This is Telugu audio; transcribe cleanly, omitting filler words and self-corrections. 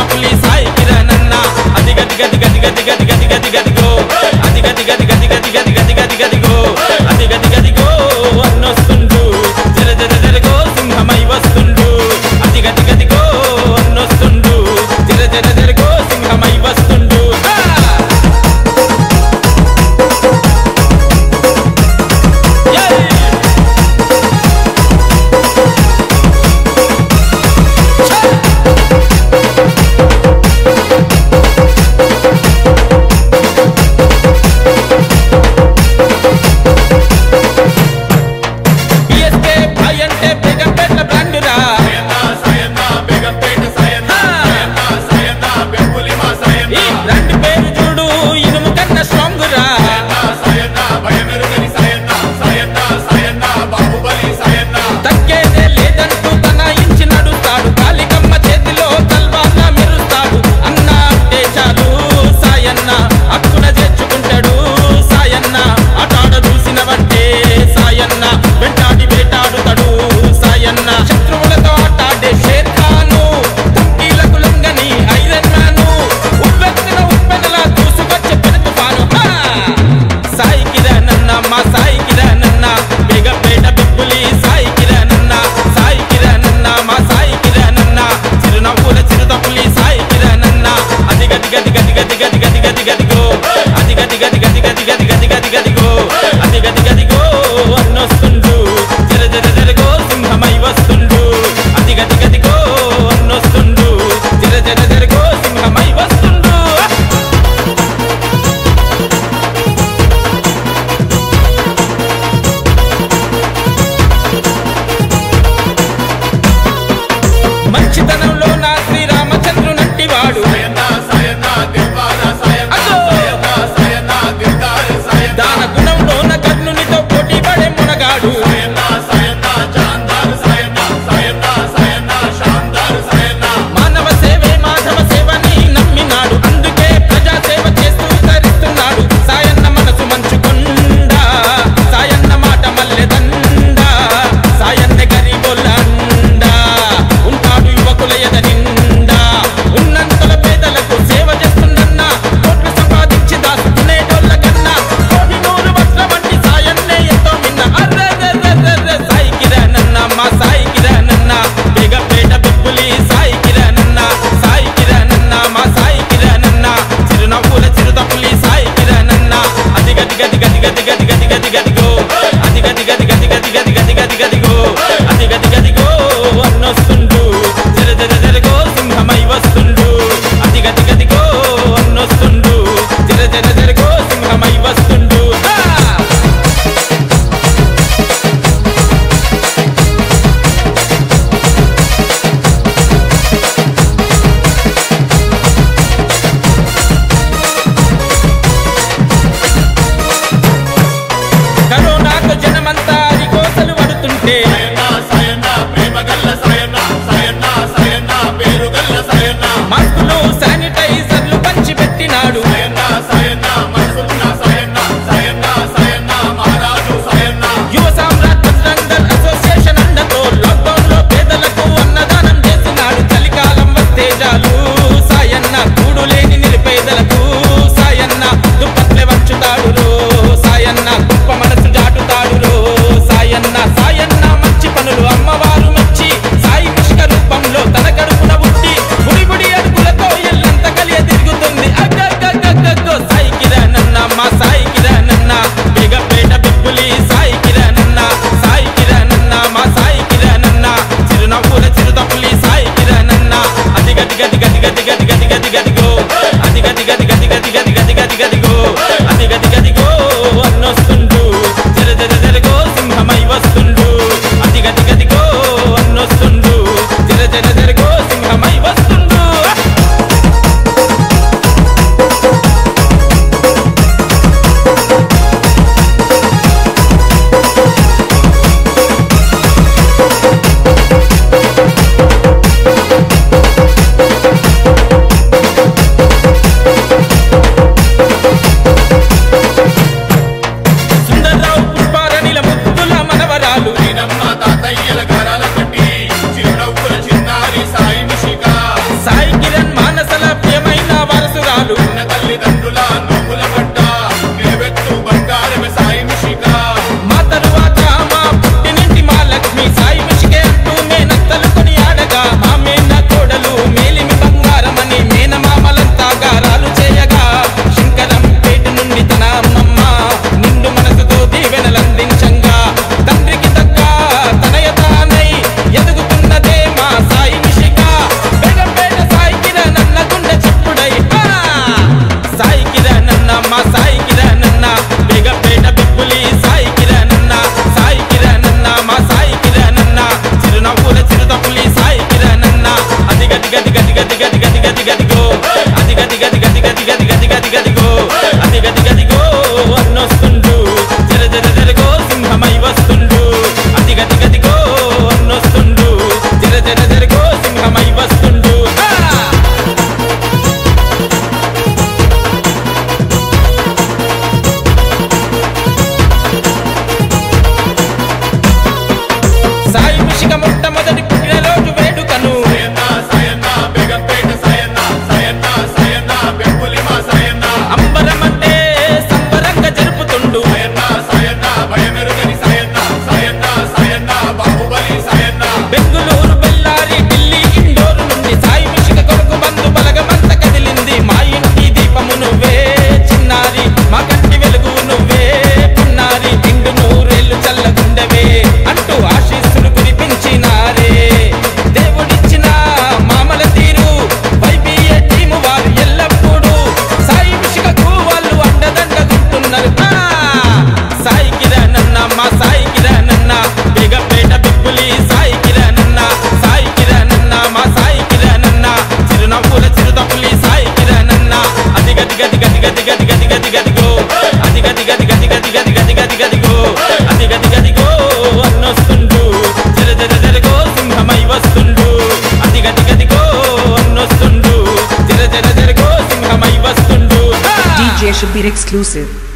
పులి సాయి కిరణ్ అన్న అది గది గది గది గది గది గది గది గదిగో అది గది గది గది గది గది గది గది గదిగో అది గది గదిగో అన్నొస్తుండు జర జర జరగో సింహమై వస్తుండు అది గది గదిగో అన్నొస్తుండు జర జర జరగో సింహమై వస్తుండు అమ్మవారు మెచ్చి సాయి కృష్ణ రూపంలో తన కడుపున పుట్టి గుడి గుడి అడుగులతో ఎల్లంత అదిగదిగదిగదిగదిగో అదిగదిగదిగదిగదిగదిగదిగదిగో అదిగదిగదిగో అన్నొస్తుండు జర జర జరగో సింహమై వస్తుండు అదిగదిగదిగో అన్నొస్తుండు జర జర జరగో సింహమై వస్తుండు సాయి మిషిక మొట్టమొదటి పుట్టినరోజు వేడుకను అంబరమంటే సంబరంగా జరుపుతుండు బెంగుళూరు బెల్లారి ఢిల్లీ ఇండోరు నుండి సాయి మిషిక కొరకు బంధు బలగమంత కదిలింది మా ఇంటి దీపము నువ్వే చిన్నారి మా కంటి వెలుగు నువ్వే పున్నారి నిండు నూరేళ్లు చల్లగుండవే అంటూ ఆశీస్సులు కురిపించినారే దేవుడిచ్చిన మామల తీరు వైబీఏ టీము వారు ఎల్లప్పుడూ సాయి మిషికకు వాళ్ళు అండదండగుంటున్నారు సాయి కిరణన్న మా సాయి కిరణన్న బేగపేట బిప్పులి సాయి కిరణన్న సాయి కిరణన్న మా సాయి కిరణన్న చిరునవ్వుల చిరుతపులి సాయి కిరణన్న అదిగదిగదిగదిగదిగదిగదిగదిగదిగో అదిగదిగదిగదిగదిగదిగదిగదిగో అదిగదిగదిగో అన్నొస్తుండు జర జర జరగో సింహమై వస్తుండు అదిగదిగదిగో అన్నొస్తుండు జర జర జరగో సింహమై వస్తుండు DJ Shabir exclusive.